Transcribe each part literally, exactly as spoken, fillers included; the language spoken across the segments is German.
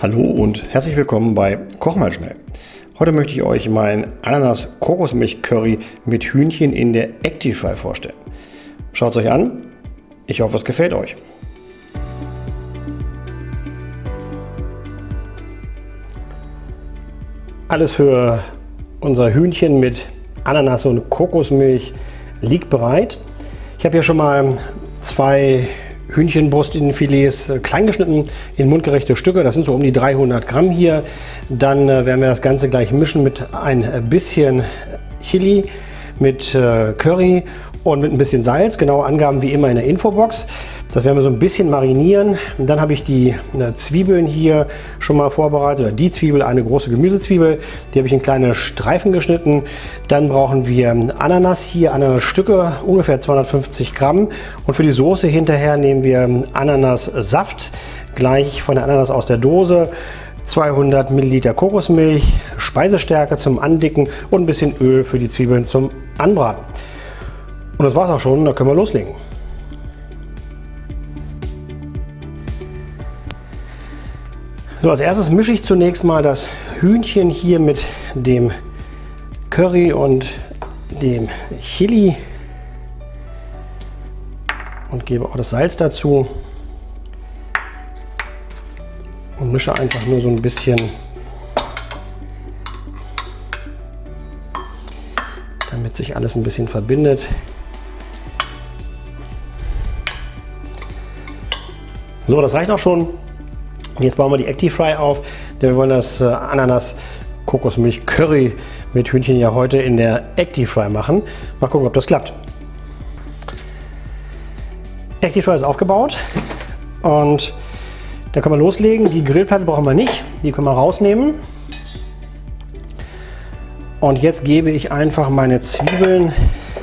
Hallo und herzlich willkommen bei Koch mal schnell. Heute möchte ich euch mein Ananas-Kokosmilch-Curry mit Hühnchen in der ActiFry vorstellen. Schaut es euch an. Ich hoffe, es gefällt euch. Alles für unser Hühnchen mit Ananas und Kokosmilch liegt bereit. Ich habe hier schon mal zwei Hühnchenbrustinnenfilets klein geschnitten in mundgerechte Stücke. Das sind so um die dreihundert Gramm hier. Dann äh, werden wir das Ganze gleich mischen mit ein bisschen Chili, mit äh, Curry und mit ein bisschen Salz. Genaue Angaben wie immer in der Infobox. Das werden wir so ein bisschen marinieren. Und dann habe ich die äh, Zwiebeln hier schon mal vorbereitet. Oder die Zwiebel, eine große Gemüsezwiebel. Die habe ich in kleine Streifen geschnitten. Dann brauchen wir Ananas hier, Ananasstücke, ungefähr zweihundertfünfzig Gramm. Und für die Soße hinterher nehmen wir Ananassaft, gleich von der Ananas aus der Dose. zweihundert Milliliter Kokosmilch, Speisestärke zum Andicken und ein bisschen Öl für die Zwiebeln zum Anbraten. Und das war's auch schon, da können wir loslegen. So, als erstes mische ich zunächst mal das Hühnchen hier mit dem Curry und dem Chili und gebe auch das Salz dazu und mische einfach nur so ein bisschen, damit sich alles ein bisschen verbindet. So, das reicht auch schon. Jetzt bauen wir die ActiFry auf, denn wir wollen das äh, Ananas-Kokosmilch-Curry mit Hühnchen ja heute in der ActiFry machen. Mal gucken, ob das klappt. ActiFry ist aufgebaut und da können wir loslegen. Die Grillplatte brauchen wir nicht, die können wir rausnehmen. Und jetzt gebe ich einfach meine Zwiebeln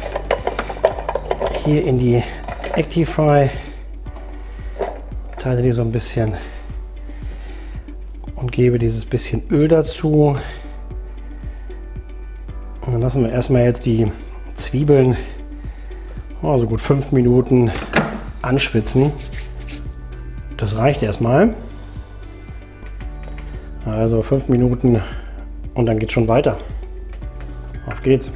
hier in die ActiFry, teile die so ein bisschen und gebe dieses bisschen Öl dazu. Und dann lassen wir erstmal jetzt die Zwiebeln oh, so gut fünf Minuten anschwitzen. Das reicht erstmal. Also fünf Minuten und dann geht schon weiter. Auf geht's.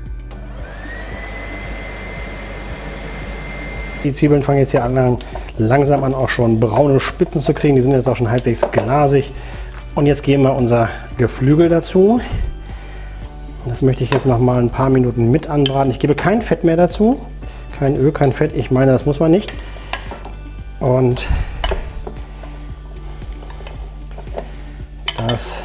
Die Zwiebeln fangen jetzt hier an, langsam an auch schon braune Spitzen zu kriegen. Die sind jetzt auch schon halbwegs glasig. Und jetzt geben wir unser Geflügel dazu. Das möchte ich jetzt noch mal ein paar Minuten mit anbraten. Ich gebe kein Fett mehr dazu. Kein Öl, kein Fett. Ich meine, das muss man nicht. Und das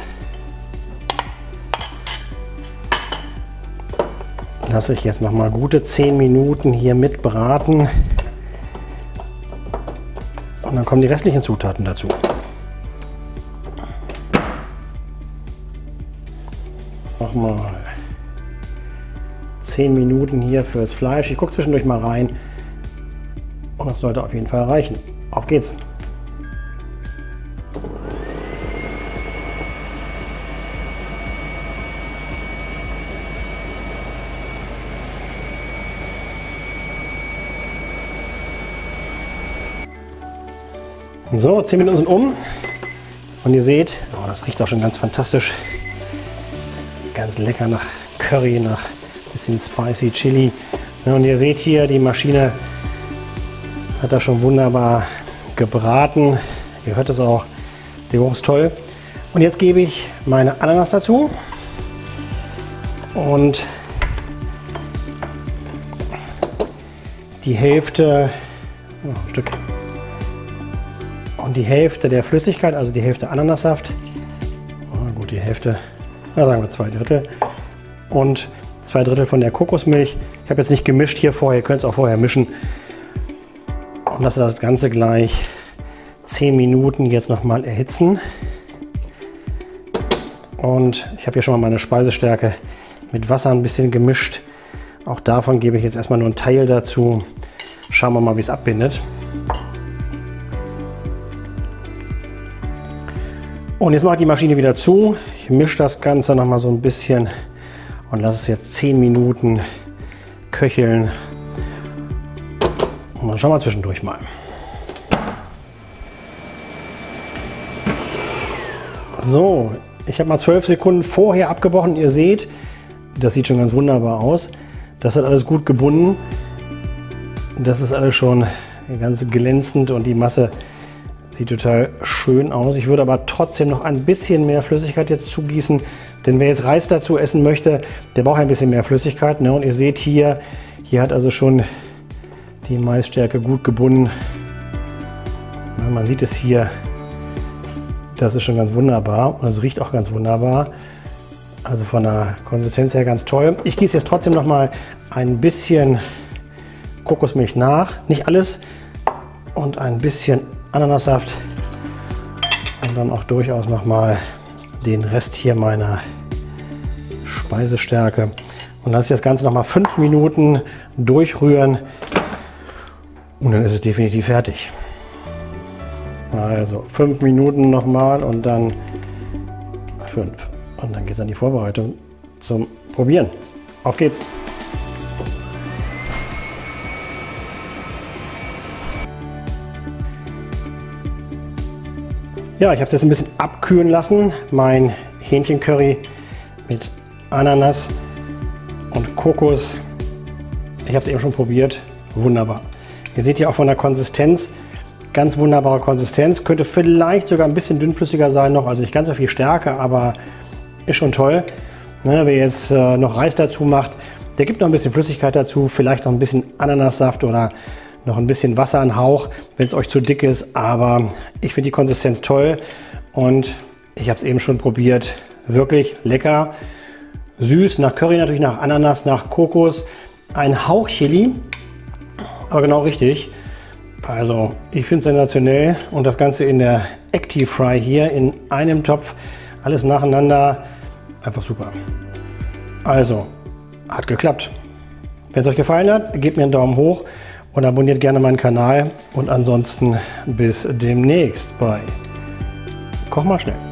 lasse ich jetzt noch mal gute zehn Minuten hier mit braten. Und dann kommen die restlichen Zutaten dazu. Nochmal zehn Minuten hier fürs Fleisch. Ich gucke zwischendurch mal rein. Und das sollte auf jeden Fall reichen. Auf geht's! So, zehn Minuten sind um. Und ihr seht, oh, das riecht auch schon ganz fantastisch. Ganz lecker nach Curry, nach bisschen spicy Chili. Ja, und ihr seht hier, die Maschine hat da schon wunderbar gebraten. Ihr hört es auch, der Geruch ist toll. Und jetzt gebe ich meine Ananas dazu und die Hälfte, oh, ein Stück, und die Hälfte der Flüssigkeit, also die Hälfte Ananassaft. Oh, gut, die Hälfte. Na, sagen wir zwei Drittel und zwei Drittel von der Kokosmilch. Ich habe jetzt nicht gemischt hier vorher, ihr könnt es auch vorher mischen. Und lasse das Ganze gleich zehn Minuten jetzt nochmal erhitzen. Und ich habe hier schon mal meine Speisestärke mit Wasser ein bisschen gemischt. Auch davon gebe ich jetzt erstmal nur einen Teil dazu. Schauen wir mal, wie es abbindet. Und jetzt mache ich die Maschine wieder zu. Ich mische das Ganze noch mal so ein bisschen und lasse es jetzt zehn Minuten köcheln. Und dann schauen wir zwischendurch mal. So, ich habe mal zwölf Sekunden vorher abgebrochen. Ihr seht, das sieht schon ganz wunderbar aus. Das hat alles gut gebunden. Das ist alles schon ganz glänzend und die Masse sieht total schön aus. Ich würde aber trotzdem noch ein bisschen mehr Flüssigkeit jetzt zugießen, denn wer jetzt Reis dazu essen möchte, der braucht ein bisschen mehr Flüssigkeit. Ne? Und ihr seht hier, hier hat also schon die Maisstärke gut gebunden. Na, man sieht es hier, das ist schon ganz wunderbar und es riecht auch ganz wunderbar. Also von der Konsistenz her ganz toll. Ich gieße jetzt trotzdem noch mal ein bisschen Kokosmilch nach, nicht alles, und ein bisschen Ananassaft und dann auch durchaus noch mal den Rest hier meiner Speisestärke und lasse ich das Ganze noch mal fünf Minuten durchrühren und dann ist es definitiv fertig. Also fünf Minuten noch mal und dann fünf und dann geht es an die Vorbereitung zum Probieren. Auf geht's! Ja, ich habe es jetzt ein bisschen abkühlen lassen. Mein Hähnchencurry mit Ananas und Kokos. Ich habe es eben schon probiert. Wunderbar. Ihr seht hier auch von der Konsistenz, ganz wunderbare Konsistenz. Könnte vielleicht sogar ein bisschen dünnflüssiger sein noch, also nicht ganz so viel Stärke, aber ist schon toll. Ne, wer jetzt äh, noch Reis dazu macht, der gibt noch ein bisschen Flüssigkeit dazu, vielleicht noch ein bisschen Ananassaft oder noch ein bisschen Wasser, ein Hauch, wenn es euch zu dick ist, aber ich finde die Konsistenz toll und ich habe es eben schon probiert, wirklich lecker, süß, nach Curry natürlich, nach Ananas, nach Kokos, ein Hauch Chili, aber genau richtig. Also ich finde es sensationell und das Ganze in der Active Fry hier in einem Topf, alles nacheinander, einfach super. Also, hat geklappt. Wenn es euch gefallen hat, gebt mir einen Daumen hoch und abonniert gerne meinen Kanal und ansonsten bis demnächst bei Koch mal schnell.